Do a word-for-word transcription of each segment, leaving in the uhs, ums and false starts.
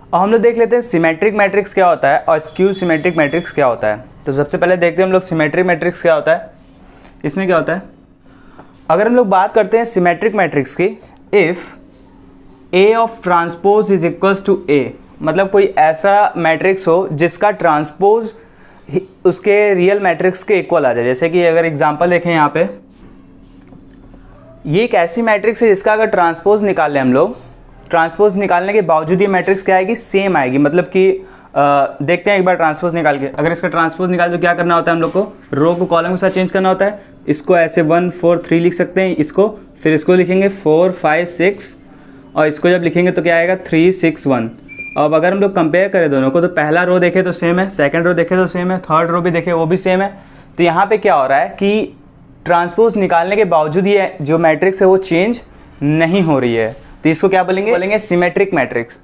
और हम लोग देख लेते हैं सिमेट्रिक मैट्रिक्स क्या होता है और स्क्यू सिमेट्रिक मैट्रिक्स क्या होता है। तो सबसे पहले देखते हैं हम लोग सिमेट्रिक मैट्रिक्स क्या होता है। इसमें क्या होता है, अगर हम लोग बात करते हैं सिमेट्रिक मैट्रिक्स की, if A of transpose is equals to A, मतलब कोई ऐसा मैट्रिक्स हो जिसका ट्रांसपोज उसके रियल मैट्रिक्स के इक्वल आ जाए। जैसे कि अगर एग्जांपल देखें यहाँ पे, ये एक ऐसी मैट्रिक्स है जिसका अगर ट्रांसपोज निकाल लें हम लोग, ट्रांसपोज निकालने के बावजूद ये मैट्रिक्स क्या आएगी, सेम आएगी। मतलब कि आ, देखते हैं एक बार ट्रांसपोज निकाल के, अगर इसका ट्रांसपोज निकाल तो क्या करना होता है हम लोग को, रो को कॉलम के साथ चेंज करना होता है। इसको ऐसे वन फोर थ्री लिख सकते हैं, इसको फिर इसको लिखेंगे फोर फाइव सिक्स, और इसको जब लिखेंगे तो क्या आएगा थ्री सिक्स वन। अब अगर हम लोग कंपेयर करें दोनों को, तो पहला रो देखे तो सेम है, सेकंड रो देखे तो सेम है, थर्ड रो भी देखे वो भी सेम है। तो यहाँ पे क्या हो रहा है कि ट्रांसपोज निकालने के बावजूद ये जो मैट्रिक्स है वो चेंज नहीं हो रही है। तो इसको क्या बोलेंगे, बोलेंगे सिमेट्रिक मैट्रिक्स।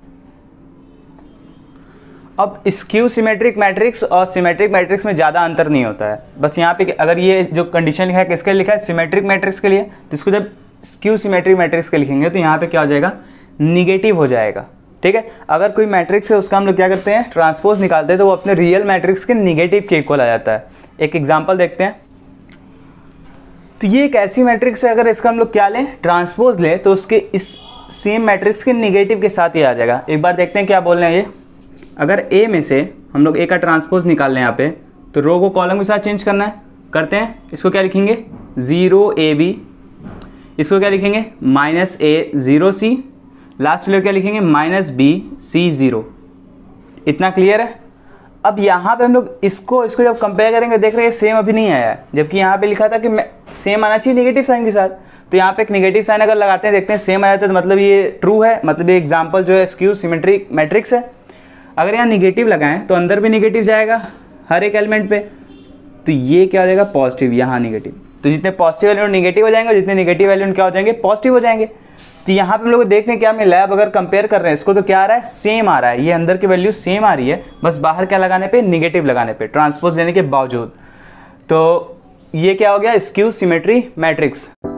अब स्क्यू सिमेट्रिक मैट्रिक्स और सिमेट्रिक मैट्रिक्स में ज़्यादा अंतर नहीं होता है। बस यहाँ पे अगर ये जो कंडीशन लिखा है किसके लिए लिखा है, सिमेट्रिक मैट्रिक्स के लिए, तो इसको जब स्क्यू सिमेट्रिक मैट्रिक्स के लिखेंगे तो यहाँ पे क्या हो जाएगा, निगेटिव हो जाएगा। ठीक है, अगर कोई मैट्रिक्स है उसका हम लोग क्या करते हैं, ट्रांसपोज निकालते हैं, तो वो अपने रियल मैट्रिक्स के निगेटिव के इक्वल आ जाता है। एक एग्जाम्पल देखते हैं। तो ये एक ऐसी मैट्रिक्स है, अगर इसका हम लोग क्या लें, ट्रांसपोज लें, तो उसके इस सेम मैट्रिक्स के निगेटिव के साथ ही आ जाएगा। एक बार देखते हैं क्या बोल रहे हैं ये। अगर ए में से हम लोग ए का ट्रांसपोज निकाल लें यहाँ पे, तो रो को कॉलम के साथ चेंज करना है, करते हैं। इसको क्या लिखेंगे, ज़ीरो ए बी, इसको क्या लिखेंगे, minus A zero C, last वाले क्या लिखेंगे, माइनस बी सी ज़ीरो। इतना क्लियर है। अब यहाँ पे हम लोग इसको इसको जब कंपेयर करेंगे, देख रहे हैं सेम अभी नहीं आया है, जबकि यहाँ पे लिखा था कि सेम आना चाहिए निगेटिव साइन के साथ। तो यहाँ पे एक निगेटिव साइन अगर लगाते हैं, देखते हैं सेम आ जाता है, तो मतलब ये ट्रू है, मतलब ये एग्जाम्पल जो है स्क्यू सिमेट्रिक मैट्रिक्स है। अगर यहाँ निगेटिव लगाएं तो अंदर भी निगेटिव जाएगा हर एक एलिमेंट पे, तो ये क्या हो जाएगा, पॉजिटिव, यहाँ निगेटिव। तो जितने पॉजिटिव एलिमेंट निगेटिव हो जाएंगे, जितने निगेटिव एलिमेंट क्या हो जाएंगे, पॉजिटिव हो जाएंगे। तो यहाँ पे हम लोग देखने क्या मिला है, अब अगर कंपेयर कर रहे हैं इसको तो क्या आ रहा है, सेम आ रहा है, ये अंदर की वैल्यू सेम आ रही है, बस बाहर क्या लगाने पे, निगेटिव लगाने पे, ट्रांसपोज लेने के बावजूद। तो ये क्या हो गया, स्क्यू सिमेट्री मैट्रिक्स।